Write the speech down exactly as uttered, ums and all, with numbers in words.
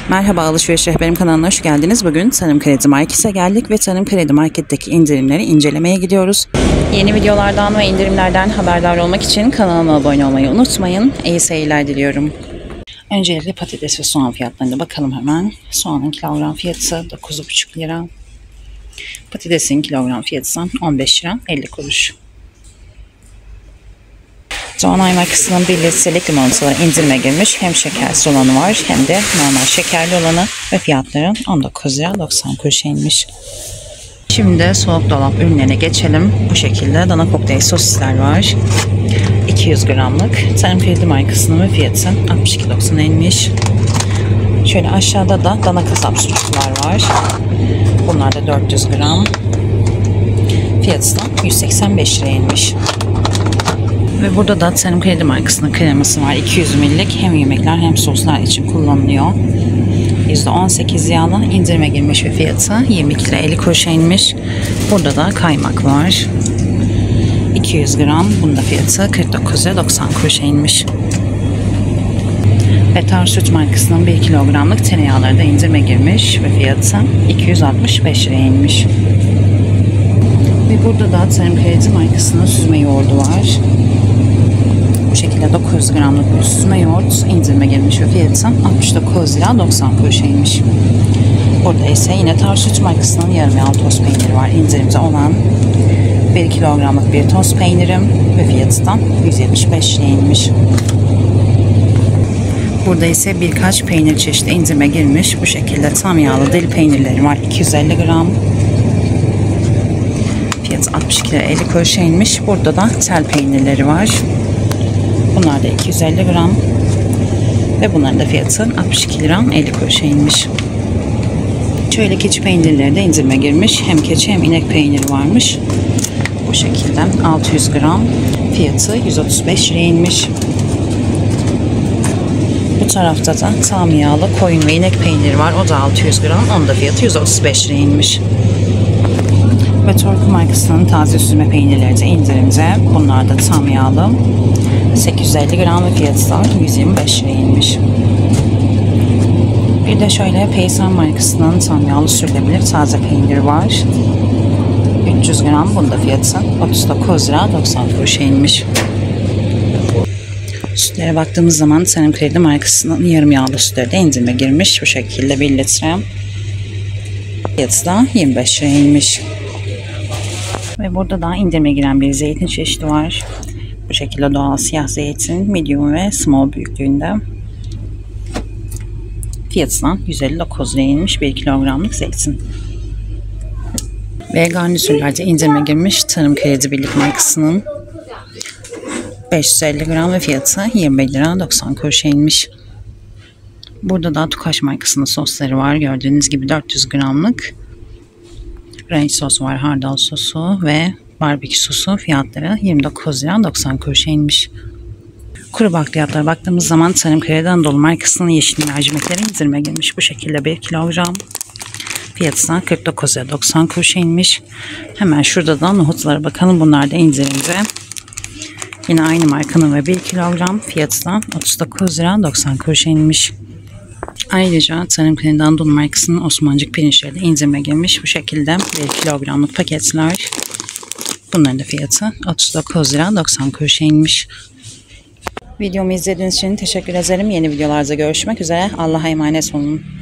Merhaba, Alışveriş Rehberim kanalına hoş geldiniz. Bugün Tarım Kredi Market'e geldik ve Tarım Kredi Market'teki indirimleri incelemeye gidiyoruz. Yeni videolardan ve indirimlerden haberdar olmak için kanalıma abone olmayı unutmayın. İyi seyirler diliyorum. Öncelikle patates ve soğan fiyatlarına bakalım hemen. Soğanın kilogram fiyatı dokuz buçuk lira. Patatesin kilogram fiyatı on beş lira elli kuruş. Doğanay markasının bir litrelik limonataları indirime girmiş. Hem şekersiz olanı var hem de normal şekerli olanı ve fiyatları on dokuz lira doksan kuruşa inmiş. Şimdi de soğuk dolap ürünlerine geçelim. Bu şekilde dana kokteyl sosisler var. iki yüz gramlık. Tarım Kredi markasının ve fiyatı altmış iki doksana inmiş. Şöyle aşağıda da dana kasap sosisler var. Bunlar da dört yüz gram. Fiyatı da yüz seksen beş liraya inmiş. Ve burada da Tarım Kredi markasının kreması var. iki yüz mililitik hem yemekler hem soslar için kullanılıyor. yüzde on sekiz yağlı, indirime girmiş ve fiyatı yirmi iki lira elli kuruşa inmiş. Burada da kaymak var. iki yüz gram. Bunun da fiyatı kırk dokuz lira doksan kuruşa inmiş. Betar Süt markasının bir kilogramlık tereyağları da indirime girmiş ve fiyatı iki yüz altmış beş liraya inmiş. Ve burada da Tarım Kredi markasının süzme yoğurdu var. Bu şekilde dokuz yüz gramlık bir süzme yoğurt indirime girmiş ve fiyatı altmış dokuz lira doksan kuruşa inmiş. Burada ise yine Tar Süt markasının yarım yağlı toz peyniri var. İndirimde olan bir kilogramlık bir toz peynirim ve fiyatı da yüz yetmiş beş liraya inmiş. Burada ise birkaç peynir çeşidi indirime girmiş. Bu şekilde tam yağlı deli peynirleri var. iki yüz elli gram. Fiyatı altmış iki lira elli kuruşa inmiş. Burada da tel peynirleri var. Bunlar da iki yüz elli gram. Ve bunların da fiyatı altmış iki lira elli kuruşa inmiş. Şöyle keçi peynirleri de indirime girmiş. Hem keçi hem inek peyniri varmış. Bu şekilde altı yüz gram. Fiyatı yüz otuz beş liraya inmiş. Bu tarafta da tam yağlı koyun ve inek peyniri var. O da altı yüz gram. Onun da fiyatı yüz otuz beş liraya inmiş. Ve Torku markasının taze süzme peynirleri de indirimde. Bunlar da tam yağlı. sekiz yüz elli gram ve fiyatı da yüz yirmi beş liraya inmiş. Bir de şöyle Peysan markasının tam yağlı sürülebilir taze peyniri var. üç yüz gram. Bunda fiyatı otuz dokuz lira doksan kuruşa inmiş. Sütlere baktığımız zaman Tarım Kredi markasının yarım yağlı sütleri de indirime girmiş. Bu şekilde bir litre. Fiyatı da yirmi beş liraya inmiş. Ve burada da indirime giren bir zeytin çeşidi var. Bu şekilde doğal siyah zeytin medium ve small büyüklüğünde. Fiyatı da yüz elli dokuz liraya inmiş bir kilogramlık zeytin. Ve garnitürlerde indirime girmiş Tarım Kredi Birlik markasının beş yüz elli gram ve fiyatı yirmi lira doksan kuruşa inmiş. Burada da Tukaş markasının sosları var. Gördüğünüz gibi dört yüz gramlık. Ranch sos var, hardal sosu ve barbekü sosu, fiyatları yirmi dokuz lira doksan kuruşa inmiş. Kuru bakliyatlara baktığımız zaman Tarım Kredi Anadolu markasının yeşil mercimekleri indirime girmiş. Bu şekilde bir kilogram. Fiyatı kırk dokuz lira doksan kuruşa inmiş. Hemen şurada da nohutlara bakalım. Bunlar da indirimde. Yine aynı markanın ve bir kilogram. Fiyatı da otuz dokuz lira doksan kuruşa inmiş. Ayrıca Tarım Kredi Anadolu markasının Osmancık pirinçleri de indirime girmiş. Bu şekilde bir kilogramlık paketler. Bunların da fiyatı otuz dokuz lira doksan kuruşa inmiş. Videomu izlediğiniz için teşekkür ederim. Yeni videolarda görüşmek üzere. Allah'a emanet olun.